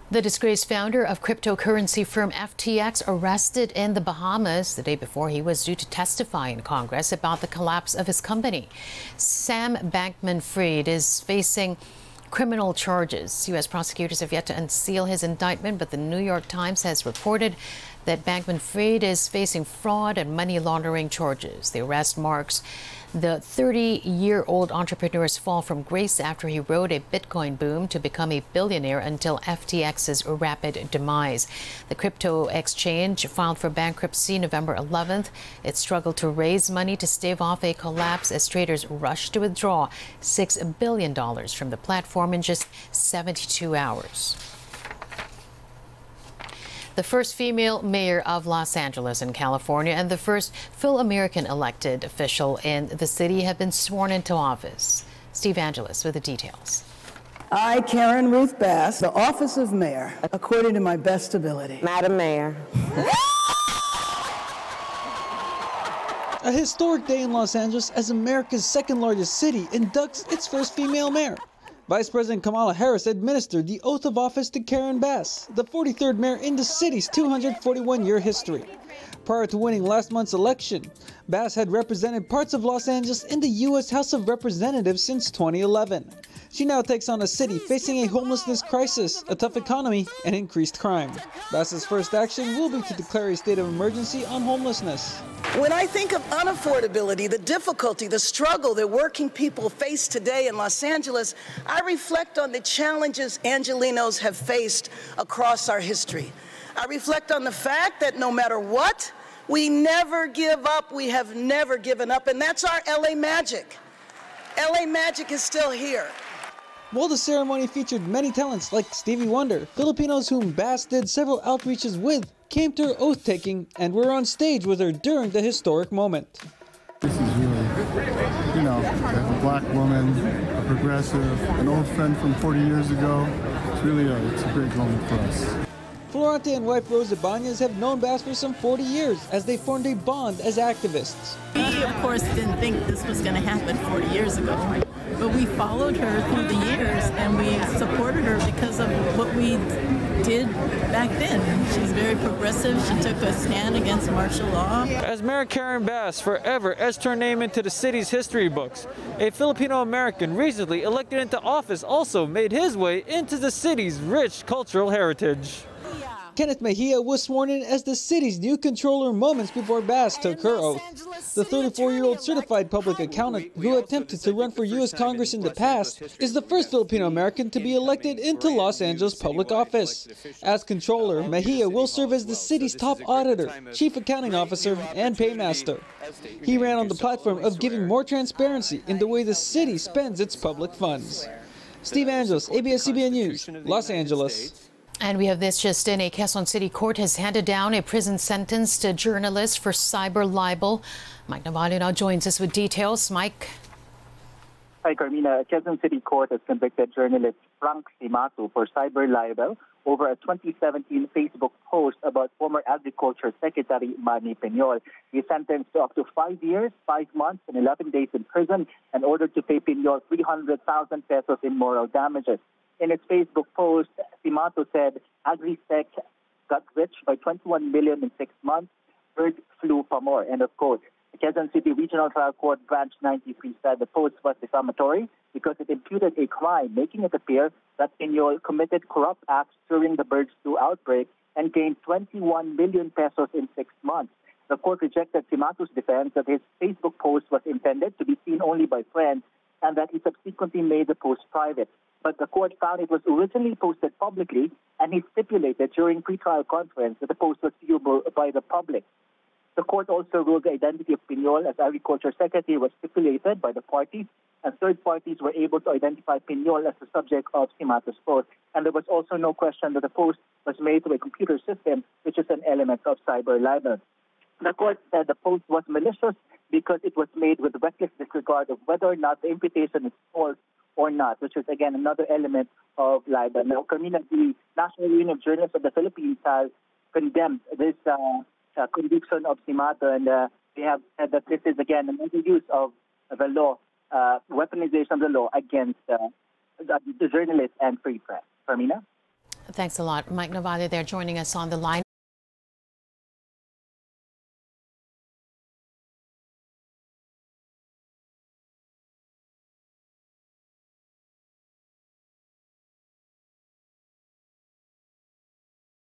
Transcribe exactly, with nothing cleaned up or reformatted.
The disgraced founder of cryptocurrency firm F T X arrested in the Bahamas the day before he was due to testify in Congress about the collapse of his company. Sam Bankman-Fried is facing criminal charges. U S prosecutors have yet to unseal his indictment, but the New York Times has reported that Bankman-Fried is facing fraud and money laundering charges. The arrest marks the thirty-year-old entrepreneur's fall from grace after he rode a Bitcoin boom to become a billionaire until F T X's rapid demise. The crypto exchange filed for bankruptcy November eleventh. It struggled to raise money to stave off a collapse as traders rushed to withdraw six billion dollars from the platform in just seventy-two hours. The first female mayor of Los Angeles in California and the first full American elected official in the city have been sworn into office. Steve Angeles with the details. I, Karen Ruth Bass, the office of mayor, according to my best ability. Madam Mayor. A historic day in Los Angeles as America's second largest city inducts its first female mayor. Vice President Kamala Harris administered the oath of office to Karen Bass, the forty-third mayor in the city's two hundred forty-one year history. Prior to winning last month's election, Bass had represented parts of Los Angeles in the U S House of Representatives since twenty eleven. She now takes on a city facing a homelessness crisis, a tough economy, and increased crime. Bass's first action will be to declare a state of emergency on homelessness. When I think of unaffordability, the difficulty, the struggle that working people face today in Los Angeles, I reflect on the challenges Angelenos have faced across our history. I reflect on the fact that no matter what, we never give up. We have never given up, and that's our L A magic. L A magic is still here. While the ceremony featured many talents like Stevie Wonder, Filipinos whom Bass did several outreaches with came to her oath-taking and were on stage with her during the historic moment. This is really, you know, a black woman, a progressive, an old friend from forty years ago. It's really a, it's a great moment for us. Florante and wife Rose Ibanez have known Bass for some forty years as they formed a bond as activists. We, of course, didn't think this was going to happen forty years ago, but we followed her through the years and we supported her because of what we did back then. She's very progressive. She took a stand against martial law. As Mayor Karen Bass forever etched her name into the city's history books, a Filipino-American recently elected into office also made his way into the city's rich cultural heritage. Kenneth Mejia was sworn in as the city's new controller moments before Bass took her oath. The thirty-four-year-old certified public accountant who attempted to run for U S Congress in the past is the first Filipino-American to be elected into Los Angeles public office. As controller, Mejia will serve as the city's top auditor, chief accounting officer, and paymaster. He ran on the platform of giving more transparency in the way the city spends its public funds. Steve Angeles, A B S C B N News, Los Angeles. And we have this just in. A Quezon City court has handed down a prison sentence to journalists for cyber libel. Mike Navalio now joins us with details. Mike. Hi, Carmina. A Quezon City court has convicted journalist Frank Cimatu for cyber libel over a twenty seventeen Facebook post about former Agriculture Secretary Manny Peñol. He is sentenced to up to five years, five months, and eleven days in prison and ordered to pay Peñol three hundred thousand pesos in moral damages. In its Facebook post, Cimatu said, AgriSec got rich by twenty-one million in six months. Bird flu pa more, end of quote. The Quezon City Regional Trial Court Branch ninety-three said the post was defamatory because it imputed a crime, making it appear that Peñol committed corrupt acts during the bird flu outbreak and gained twenty-one million pesos in six months. The court rejected Cimatu's defense that his Facebook post was intended to be seen only by friends and that he subsequently made the post private. But the court found it was originally posted publicly, and he stipulated during pretrial conference that the post was viewable by the public. The court also ruled the identity of Peñol as Agriculture Secretary was stipulated by the parties, and third parties were able to identify Peñol as the subject of Cimatu's post. And there was also no question that the post was made through a computer system, which is an element of cyber libel. The court said the post was malicious because it was made with reckless disregard of whether or not the imputation is false or not, which is, again, another element of libel. Now, Carmina, the National Union of Journalists of the Philippines has condemned this uh, uh, conviction of Cimatu, and uh, they have said that this is, again, another use of the law, uh, weaponization of the law against uh, the journalists and free press. Carmina? Thanks a lot. Mike Novale there joining us on the line.